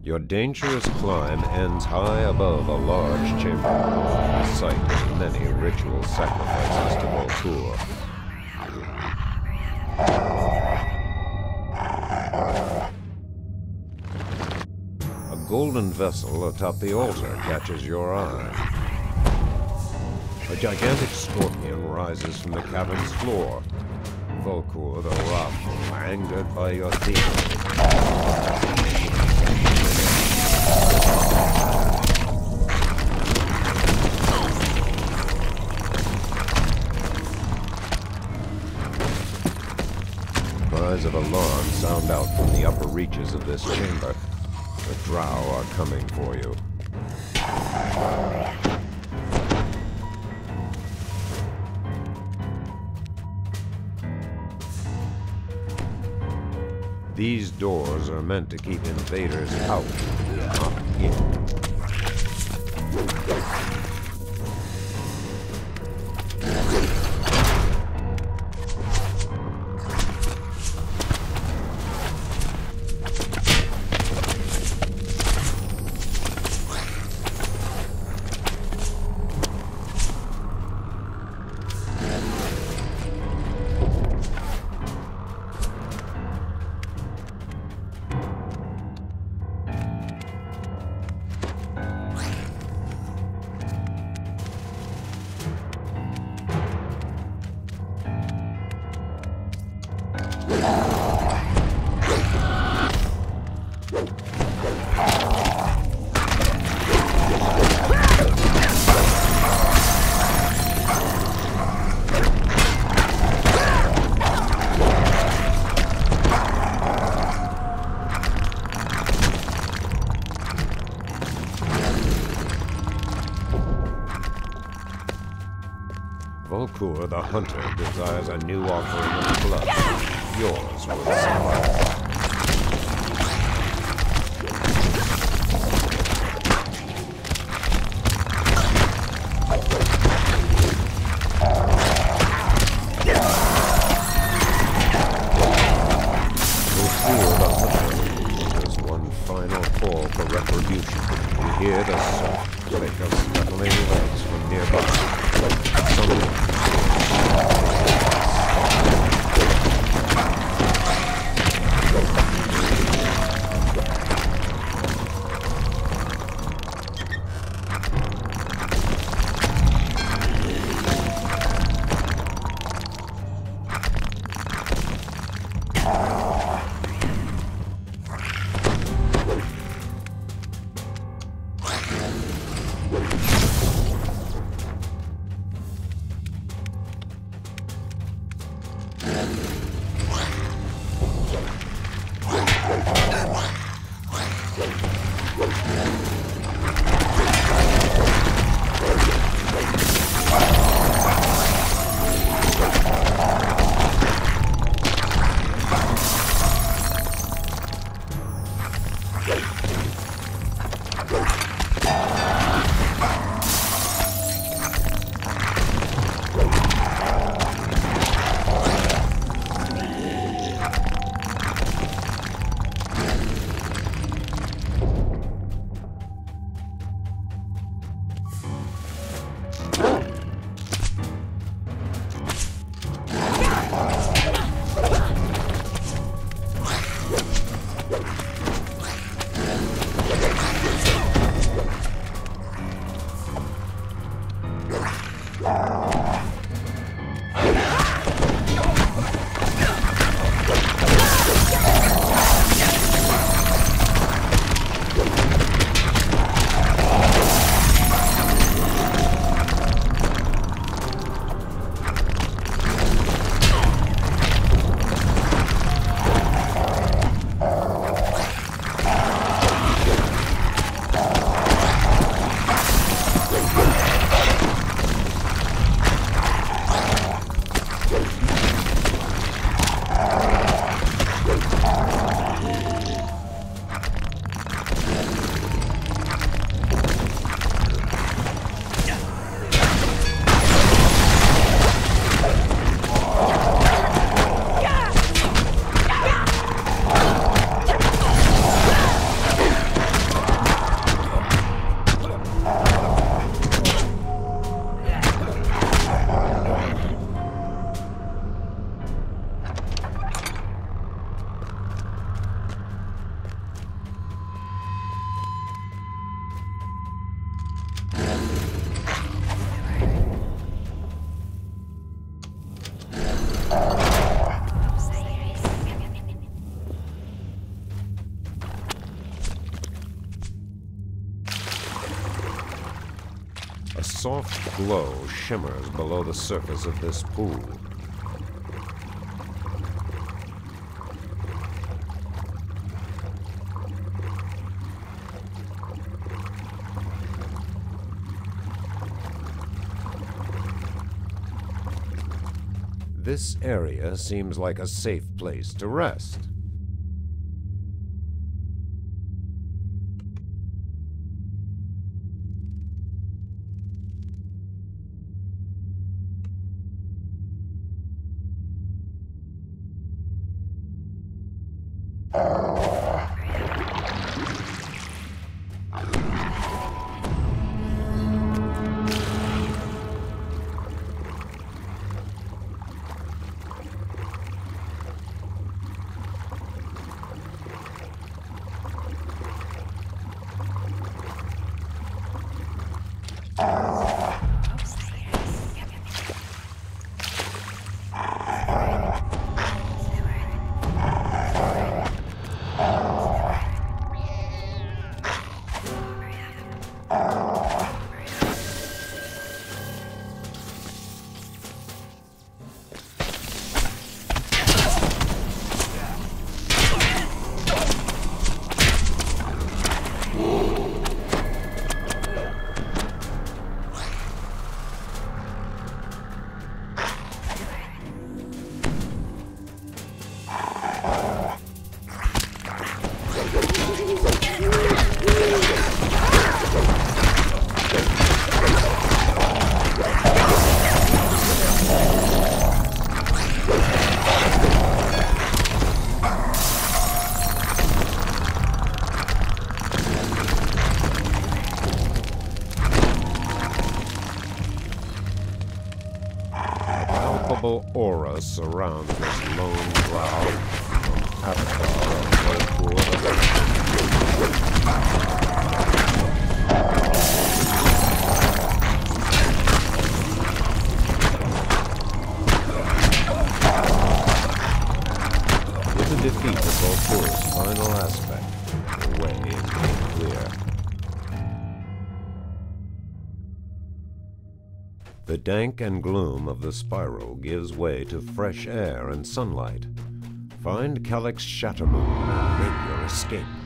Your dangerous climb ends high above a large chamber, the site of many ritual sacrifices to Volkur. A golden vessel atop the altar catches your eye. A gigantic scorpion rises from the cavern's floor. Volkur the Wrathful, angered by your thievery. Cries of alarm sound out from the upper reaches of this chamber. The Drow are coming for you. These doors are meant to keep invaders out, not in. Volkur the Hunter desires a new offering of blood. Yours will suffice. Volkur the Hunter is one final call for retribution. You hear the soft click of scuttling legs from nearby. A soft glow shimmers below the surface of this pool. This area seems like a safe place to rest. Aura surrounds this lone drow, avatar of Volkur. With the defeat of Volkur's final aspect, the way is made clear. The dank and gloom of the spiral gives way to fresh air and sunlight. Find Calyx Shattermoon and make your escape.